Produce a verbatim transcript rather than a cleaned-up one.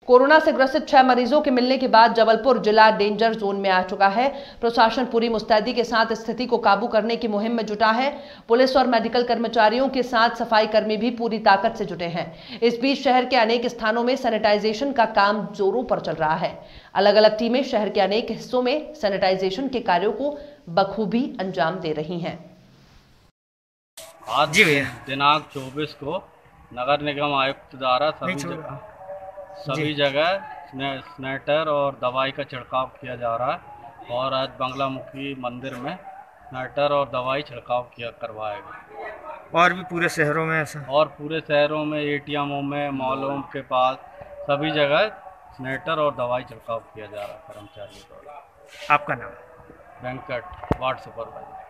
Corona से ग्रसित छह मरीजों के मिलने के बाद जबलपुर जिला डेंजर जोन में आ चुका है। प्रशासन पूरी मुस्तैदी के साथ स्थिति को काबू करने की मुहिम में जुटा है। पुलिस और मेडिकल कर्मचारियों के साथ सफाई कर्मी भी पूरी ताकत से जुटे हैं। इस बीच शहर के अनेक स्थानों में सैनिटाइजेशन का काम जोरों पर चल रहा है। अलग अलग टीमें शहर के अनेक हिस्सों में सैनिटाइजेशन के कार्यों को बखूबी अंजाम दे रही हैं। आज दिनांक चौबीस को नगर निगम आयुक्त द्वारा सभी जगह सभी जगह स्नैटर और दवाई का छिड़काव किया जा रहा है और आज बंगलामुखी मंदिर में स्नैटर और दवाई छिड़काव किया करवाएगा। और भी पूरे शहरों में ऐसा और पूरे शहरों में एटीएमों में मॉलों के पास सभी जगह स्नैटर और दवाई छिड़काव किया जा रहा है कर्मचारियों द्वारा। आपका नाम? Venkat, ward supervisor.